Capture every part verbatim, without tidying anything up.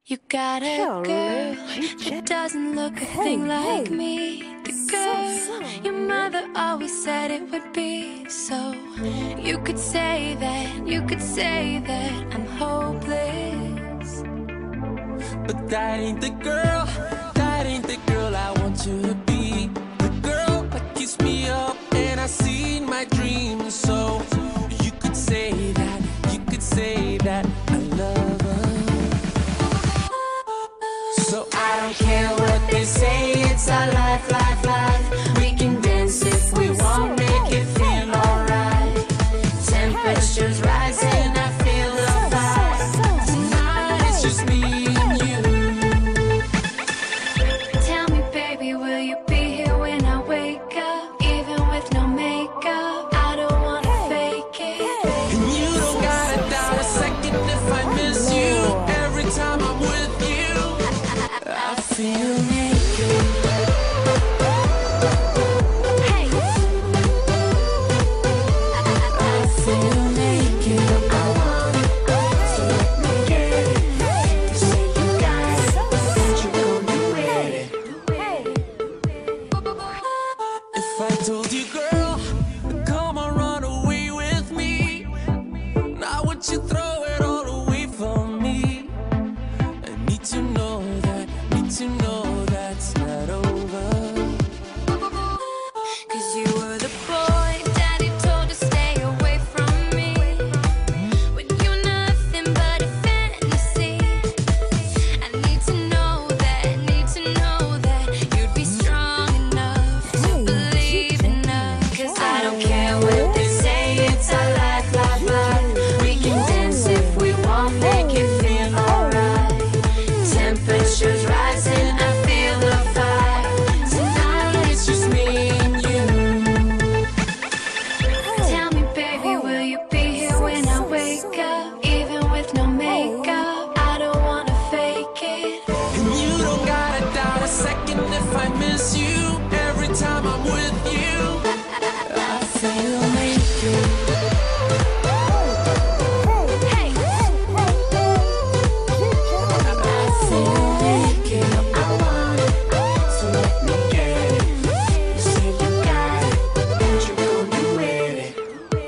You got a girl that doesn't look a thing like me. The girl your mother always said it would be. So you could say that, you could say that I'm hopeless, but that ain't the girl, that ain't the girl I want to be. The girl that keeps me up and I see in my dreams. So you could say that, you could say that I love her. So I don't care what they say, it's our life, life, life. We can dance if we want, make it feel alright. Temperature's rising, I feel the fire. Tonight it's just me and you. Tell me, baby, will you be here when I wake up? Even with no makeup, I don't wanna fake it. And you don't gotta doubt a second if I miss you. Every time I'm with you, I feel naked. Hey, I feel naked. I want it, so let me get it. You say you got it, that you're gonna do it. If I told you, girl, come on, run away with me, now would you throw it all away from me? I need to know that, need to know that's not over. cause you were the boy daddy told to stay away from me, when you were nothing but a fantasy. I need to know that, need to know that you'd be strong enough to believe in us. Cause I don't care what they say, it's our life, life, life. We can dance if we want, make it feel alright. Temperature's rising, I feel the fire. Tonight it's just me and you. Tell me, baby, will you be here when I wake up? Even with no makeup, I don't wanna fake it. And you don't gotta doubt a second if I miss you. Every time I'm with you, I feel naked. Hey, I feel naked. I want it, so let me get it. You say you got it, and you're gonna do it.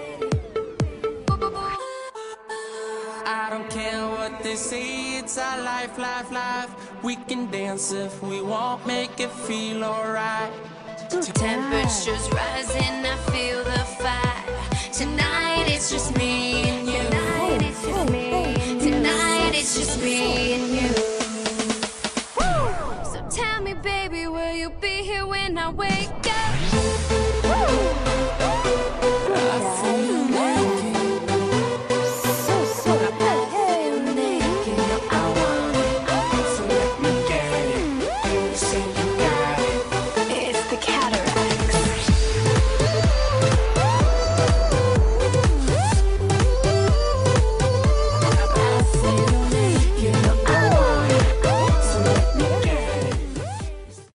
I don't care what they say, it's our life, life, life. We can dance if we want, make it feel alright. temperature's rising, I feel the fire. Tonight it's just me and you. Tonight it's just me and you. Tonight it's just me and you. So tell me, baby, will you be here when I wake